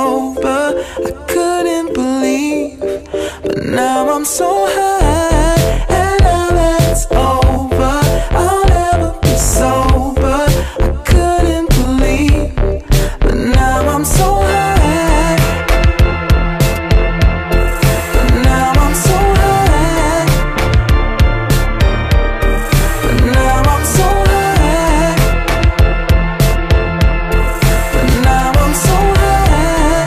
sober. I couldn't believe, but now I'm so high. And now that it's over, I'll never be sober. I couldn't believe, but now I'm so high. But now I'm so high. But now I'm so high. But now I'm so high.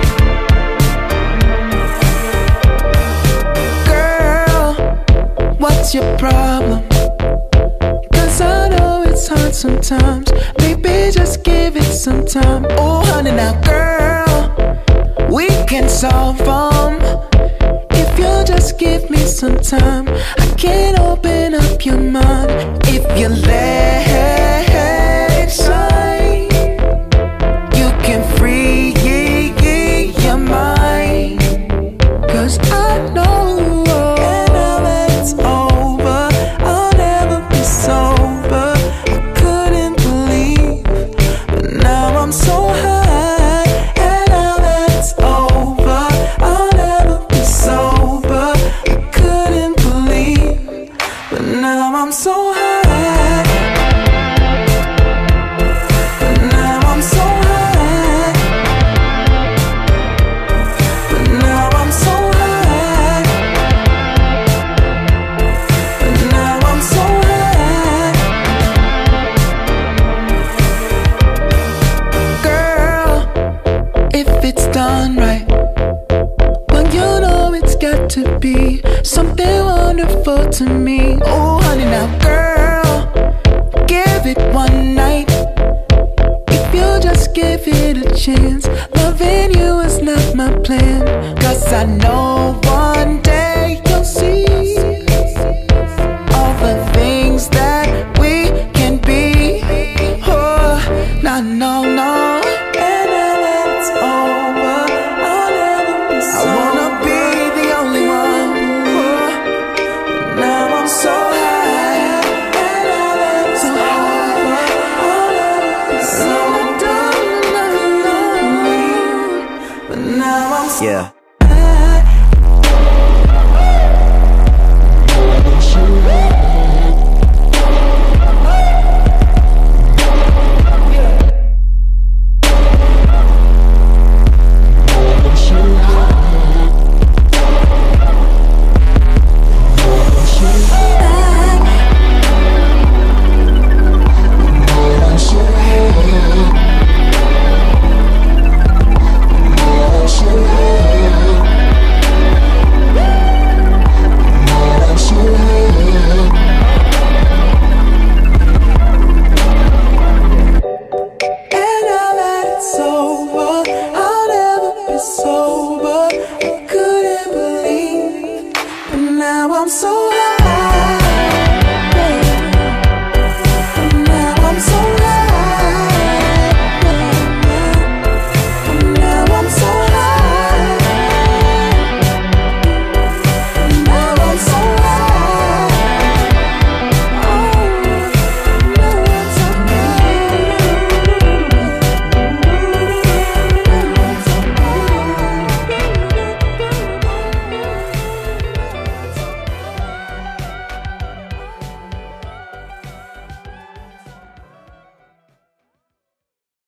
Girl, what's your problem? 'Cause I know it's hard sometimes. Baby, just give it some time. Oh honey, now girl, we can solve them. If you just give me some time, I can open up your mind. If you let it shine, you can free your mind. 'Cause I know, and now that it's over, I'll never be sober. I couldn't believe, but now I'm so high. And now that it's over, I'll never be sober. I couldn't believe, but now I'm so high. But now I'm so high. But now I'm so high. But now I'm so high. Girl, if it's done right, well you know it's got to be something wonderful to me. Oh honey, now girl, give it one night. If you just give it a chance, loving you is not my plan. 'Cause I know one day you'll see all the things that we can be. Oh, no. And now that it's over, I'll never be sober. I wanna be the only one. Oh, now I'm so high. And now that it's over, I'll never be sober. But now I'm so Yeah.